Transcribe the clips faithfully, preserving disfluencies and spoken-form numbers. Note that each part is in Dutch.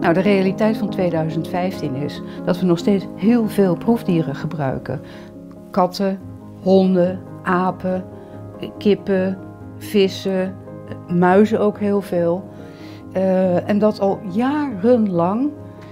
Nou, de realiteit van tweeduizend vijftien is dat we nog steeds heel veel proefdieren gebruiken. Katten, honden, apen, kippen, vissen, muizen ook heel veel. Uh, en dat al jarenlang.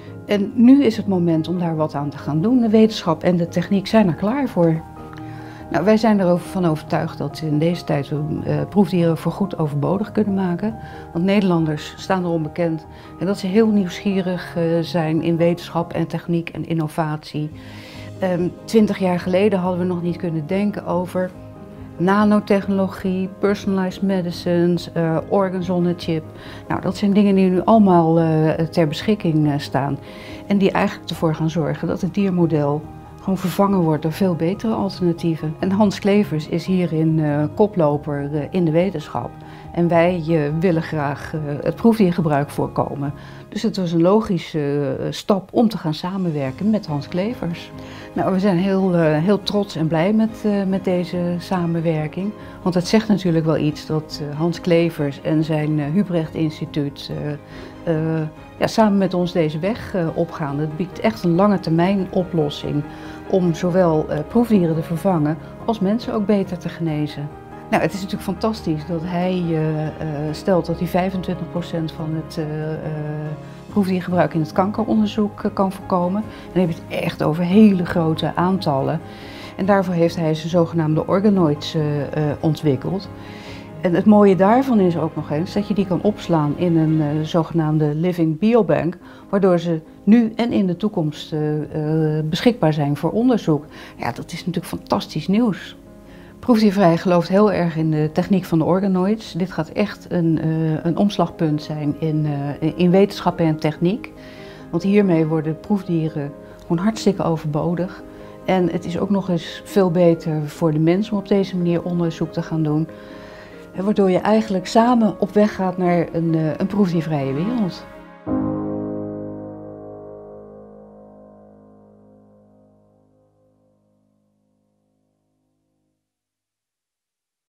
En nu is het moment om daar wat aan te gaan doen. De wetenschap en de techniek zijn er klaar voor. Nou, wij zijn ervan overtuigd dat in deze tijd we uh, proefdieren voorgoed overbodig kunnen maken. Want Nederlanders staan erom bekend en dat ze heel nieuwsgierig uh, zijn in wetenschap en techniek en innovatie. Um, Twintig jaar geleden hadden we nog niet kunnen denken over nanotechnologie, personalized medicines, uh, organs on a chip. Nou, dat zijn dingen die nu allemaal uh, ter beschikking uh, staan. En die eigenlijk ervoor gaan zorgen dat het diermodel gewoon vervangen wordt door veel betere alternatieven. En Hans Clevers is hierin uh, koploper uh, in de wetenschap. En wij uh, willen graag uh, het proefdiergebruik voorkomen. Dus het was een logische uh, stap om te gaan samenwerken met Hans Clevers. Nou, we zijn heel, uh, heel trots en blij met, uh, met deze samenwerking. Want het zegt natuurlijk wel iets dat uh, Hans Clevers en zijn uh, Hubrecht Instituut uh, uh, ja, samen met ons deze weg uh, opgaan. Het biedt echt een lange termijn oplossing om zowel uh, proefdieren te vervangen als mensen ook beter te genezen. Nou, het is natuurlijk fantastisch dat hij uh, uh, stelt dat hij vijfentwintig procent van het uh, uh, proefdiergebruik in het kankeronderzoek uh, kan voorkomen. Dan heb je het echt over hele grote aantallen. En daarvoor heeft hij zijn zogenaamde organoids uh, uh, ontwikkeld. En het mooie daarvan is ook nog eens dat je die kan opslaan in een uh, zogenaamde living biobank, waardoor ze nu en in de toekomst uh, uh, beschikbaar zijn voor onderzoek. Ja, dat is natuurlijk fantastisch nieuws. Proefdiervrij gelooft heel erg in de techniek van de organoids. Dit gaat echt een, uh, een omslagpunt zijn in, uh, in wetenschap en techniek. Want hiermee worden proefdieren gewoon hartstikke overbodig. En het is ook nog eens veel beter voor de mens om op deze manier onderzoek te gaan doen. Waardoor je eigenlijk samen op weg gaat naar een, uh, een proefdiervrije wereld.